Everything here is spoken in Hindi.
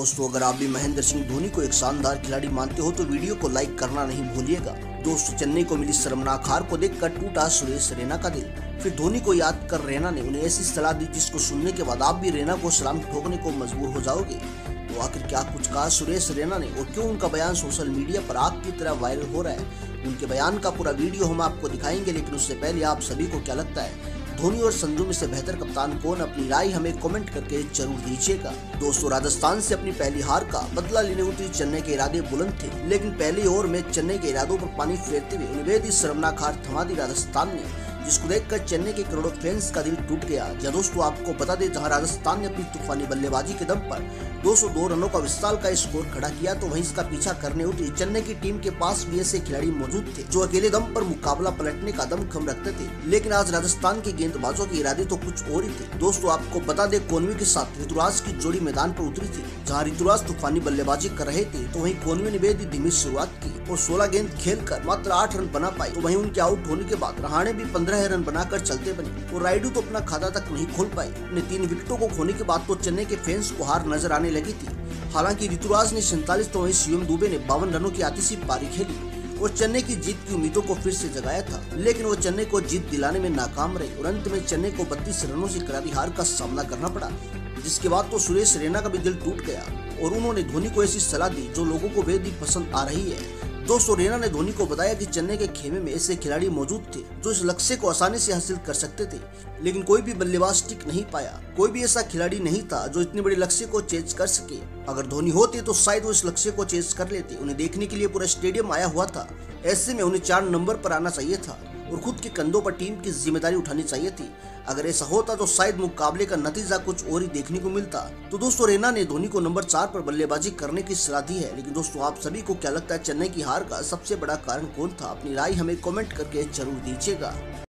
दोस्तों, अगर आप भी महेंद्र सिंह धोनी को एक शानदार खिलाड़ी मानते हो तो वीडियो को लाइक करना नहीं भूलिएगा। दोस्तों, चेन्नई को मिली शर्मनाक हार को देखकर टूटा सुरेश रैना का दिल। फिर धोनी को याद कर रैना ने उन्हें ऐसी सलाह दी जिसको सुनने के बाद आप भी रैना को सलाम ठोकने को मजबूर हो जाओगे। तो आखिर क्या कुछ कहा सुरेश रैना ने और क्यों उनका बयान सोशल मीडिया पर आग की तरह वायरल हो रहा है, उनके बयान का पूरा वीडियो हम आपको दिखाएंगे। लेकिन उससे पहले आप सभी को क्या लगता है, धोनी और संजू में से बेहतर कप्तान कौन? अपनी राय हमें कमेंट करके जरूर दीजिएगा। दोस्तों, राजस्थान से अपनी पहली हार का बदला लेने उतरी चेन्नई के इरादे बुलंद थे, लेकिन पहली ओवर में चेन्नई के इरादों पर पानी फेरते हुए उन्हें बेहद शर्मनाक हार थमा दी राजस्थान ने, जिसको देखकर चेन्नई के करोड़ों फैंस का दिल टूट गया। या दोस्तों, आपको बता दें, जहां राजस्थान ने अपनी तूफानी बल्लेबाजी के दम पर 202 रनों का विशाल का स्कोर खड़ा किया, तो वहीं इसका पीछा करने उतरी चेन्नई की टीम के पास भी ऐसे खिलाड़ी मौजूद थे जो अकेले दम पर मुकाबला पलटने का दमखम रखते थे। लेकिन आज राजस्थान के गेंदबाजों के इरादे तो कुछ और ही थे। दोस्तों, आपको बता दें, कोहली के साथ ऋतुराज की जोड़ी मैदान पर उतरी थी। जहां ऋतुराज तूफानी बल्लेबाजी कर रहे थे, तो वहीं कोहली ने बेहद धीमी शुरुआत की और 16 गेंद खेलकर मात्र 8 रन बना पाए। तो वहीं उनके आउट होने के बाद रहाणे भी 15 रन बनाकर चलते बने और रायडू तो अपना खाता तक नहीं खोल पाए। अपने 3 विकेटों को खोने के बाद तो चेन्नई के फैंस को हार नजर आने लगी थी। हालांकि ऋतुराज ने 47 तो वहीं शिवम दुबे ने 52 रनों की आतिशी पारी खेली और चेन्नई की जीत की उम्मीदों को फिर से जगाया था। लेकिन वो चेन्नई को जीत दिलाने में नाकाम रहे और अंत में चेन्नई को 32 रनों से करारी हार का सामना करना पड़ा, जिसके बाद तो सुरेश रैना का भी दिल टूट गया और उन्होंने धोनी को ऐसी सलाह दी जो लोगों को बेहद ही पसंद आ रही है। दोस्तों, रैना ने धोनी को बताया कि चेन्नई के खेमे में ऐसे खिलाड़ी मौजूद थे जो इस लक्ष्य को आसानी से हासिल कर सकते थे, लेकिन कोई भी बल्लेबाज टिक नहीं पाया। कोई भी ऐसा खिलाड़ी नहीं था जो इतने बड़े लक्ष्य को चेज कर सके। अगर धोनी होते तो शायद वो इस लक्ष्य को चेज कर लेते। उन्हें देखने के लिए पूरा स्टेडियम आया हुआ था। ऐसे में उन्हें 4 नंबर पर आना चाहिए था और खुद के कंधों पर टीम की जिम्मेदारी उठानी चाहिए थी। अगर ऐसा होता तो शायद मुकाबले का नतीजा कुछ और ही देखने को मिलता। तो दोस्तों, रैना ने धोनी को नंबर 4 पर बल्लेबाजी करने की सलाह दी है। लेकिन दोस्तों, आप सभी को क्या लगता है, चेन्नई की हार का सबसे बड़ा कारण कौन था? अपनी राय हमें कमेंट करके जरूर दीजिएगा।